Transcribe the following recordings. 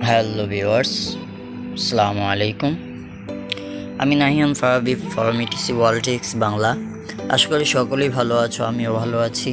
Hello viewers, আসসালামু আলাইকুম। আমি নাহিয়ান ফারাবি ফ্রম ইটিসি ওয়ালটিক্স বাংলা। আশা করি সকলেই ভালো আছো, আমিও ভালো আছি।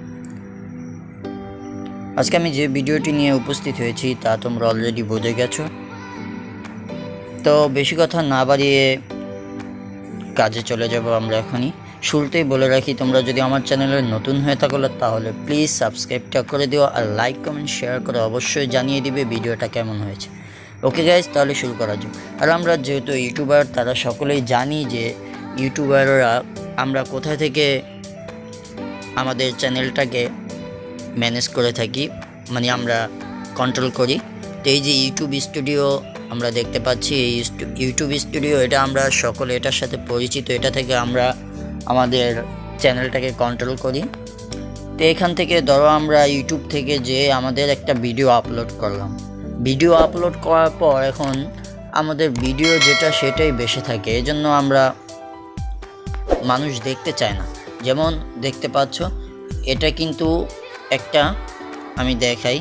আজকে আমি যে ভিডিওটি নিয়ে উপস্থিত হয়েছি তা তোমরা অলরেডি বুঝে গেছো। তো বেশি কথা না বাড়িয়ে কাজে চলে যাব আমরা এখনই। শুরুতেই বলে রাখি, তোমরা যদি আমার চ্যানেলে নতুন হয়ে থাকো তাহলে প্লিজ সাবস্ক্রাইবটা করে দিও, আর লাইক কমেন্ট শেয়ার করে অবশ্যই জানিয়ে দিবে ভিডিওটা কেমন হয়েছে। ওকে গাইজ, তাহলে শুরু করা যাক। আর আমরা যেহেতু ইউটিউবার, তারা সকলেই জানি যে ইউটিউবাররা আমরা কোথা থেকে আমাদের চ্যানেলটাকে ম্যানেজ করে থাকি, মানে আমরা কন্ট্রোল করি। তো এই যে ইউটিউব স্টুডিও আমরা দেখতে পাচ্ছি, এই ইউটিউব স্টুডিও, এটা আমরা সকলে এটার সাথে পরিচিত। এটা থেকে আমরা আমাদের চ্যানেলটাকে কন্ট্রোল করি। তো এখান থেকে ধরো আমরা ইউটিউব থেকে যে আমাদের একটা ভিডিও আপলোড করলাম, ভিডিও আপলোড করার পর এখন আমাদের ভিডিও যেটা সেটাই বেশি থাকে, এজন্য আমরা মানুষ দেখতে চায় না। যেমন দেখতে পাচ্ছ, এটা কিন্তু একটা, আমি দেখাই,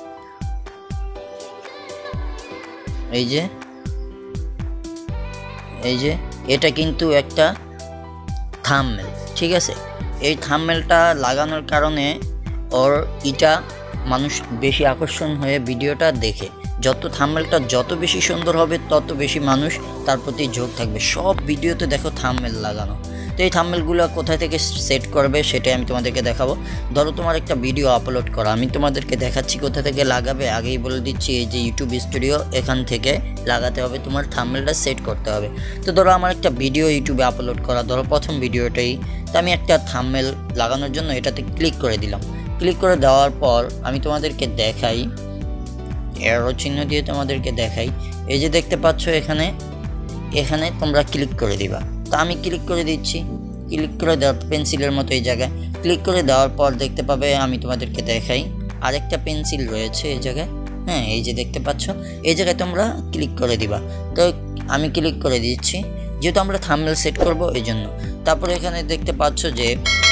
এই যে এটা কিন্তু একটা থাম্বনেল, ঠিক আছে। এই থাম্বনেলটা লাগানোর কারণে এটা মানুষ বেশি আকর্ষণ হয়ে ভিডিওটা দেখে। যত থাম্বনেলটা যত বেশি সুন্দর হবে তত বেশি মানুষ তার প্রতি ঝোঁক থাকবে। সব ভিডিওতে দেখো থাম্বনেল লাগানো। তো এই থাম্বনেলগুলো কোথায় থেকে সেট করবে সেটাই আমি তোমাদেরকে দেখাবো। ধরো তোমার একটা ভিডিও আপলোড করা, আমি তোমাদেরকে দেখাচ্ছি কোথা থেকে লাগাবে। আগেই বলে দিচ্ছি, এই যে ইউটিউব স্টুডিও, এখান থেকে লাগাতে হবে, তোমার থাম্বনেলটা সেট করতে হবে। তো ধরো আমার একটা ভিডিও ইউটিউবে আপলোড করা, ধরো প্রথম ভিডিওটাই। তো আমি একটা থাম্বনেল লাগানোর জন্য এটাতে ক্লিক করে দিলাম। ক্লিক করে দেওয়ার পর আমি তোমাদেরকে দেখাই, এরো চিহ্ন দিয়ে তোমাদেরকে দেখাই। এই যে দেখতে পাচ্ছ, এখানে তোমরা ক্লিক করে দিবা। তো আমি ক্লিক করে দিচ্ছি। ক্লিক করে দেওয়ার পেন্সিলের মতো এই জায়গায় ক্লিক করে দেওয়ার পর দেখতে পাবে, আমি তোমাদেরকে দেখাই, আরেকটা পেন্সিল রয়েছে এই জায়গায়। হ্যাঁ, এই যে দেখতে পাচ্ছ, এই জায়গায় তোমরা ক্লিক করে দিবা। তো আমি ক্লিক করে দিচ্ছি, যেহেতু আমরা থাম্বনেল সেট করব এই জন্য। তারপরে এখানে দেখতে পাচ্ছ যে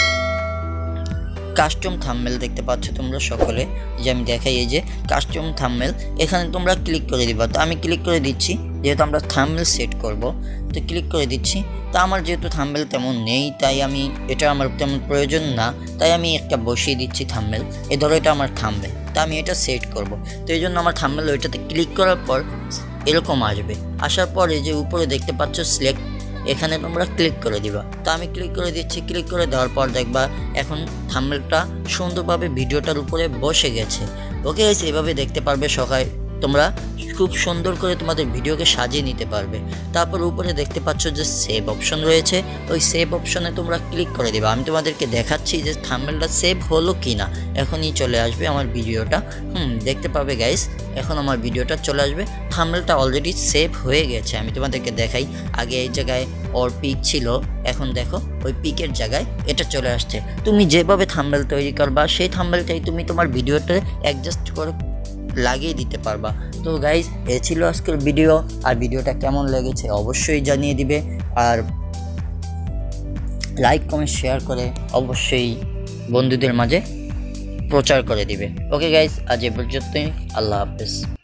কাস্টম থাম্বনেল দেখতে পাচ্ছ তোমরা সকলে, যে আমি দেখাই, এই যে কাস্টম থাম্বনেল, এখানে তোমরা ক্লিক করে দিবা। তো আমি ক্লিক করে দিচ্ছি, যেহেতু আমরা থাম্বনেল সেট করব, তো ক্লিক করে দিচ্ছি। তা আমার যেহেতু থাম্বনেল তেমন নেই, তাই আমি এটা আমার তেমন প্রয়োজন না, তাই আমি একটা বসিয়ে দিচ্ছি থাম্বনেল। এই ধরো এটা আমার থাম্বনেল, তা আমি এটা সেট করব। তো এই জন্য আমার থাম্বনেল ওইটাতে ক্লিক করার পর এরকম আসবে। আসার পর এই যে উপরে দেখতে পাচ্ছ সিলেক্ট, এখানে তোমরা ক্লিক করে দিবা। তো আমি ক্লিক করে দিচ্ছি। ক্লিক করে দেওয়ার পর দেখবা এখন থাম্বনেলটা সুন্দরভাবে ভিডিওটার উপরে বসে গেছে। ওকে, এইভাবে দেখতে পারবে সবাই, তোমরা খুব সুন্দর করে তোমাদের ভিডিওকে সাজিয়ে নিতে পারবে। তারপর উপরে দেখতে পাচ্ছ যে সেভ অপশন রয়েছে, ওই সেভ অপশনে তোমরা ক্লিক করে দিবা। আমি তোমাদেরকে দেখাচ্ছি যে থাম্বনেলটা সেভ হলো কি না। এখনই চলে আসবে আমার ভিডিওটা, দেখতে পাবে গাইস, এখন আমার ভিডিওটা চলে আসবে। থাম্বনেলটা অলরেডি সেভ হয়ে গেছে। আমি তোমাদেরকে দেখাই, আগে এই জায়গায় ওর পিক ছিল, এখন দেখো ওই পিকের জায়গায় এটা চলে আসছে। তুমি যেভাবে থাম্বনেল তৈরি করবা সেই থাম্বনেলটাই তুমি তোমার ভিডিওতে অ্যাডজাস্ট করে লাগিয়ে দিতে পারবা। তো গাইজ, এ ছিল আজকের ভিডিও। আর ভিডিওটা কেমন লেগেছে অবশ্যই জানিয়ে দিবে, আর লাইক কমেন্ট শেয়ার করে অবশ্যই বন্ধুদের মাঝে প্রচার করে দিবে। ওকে গাইজ, আজ এ পর্যন্তই, আল্লাহ হাফেজ।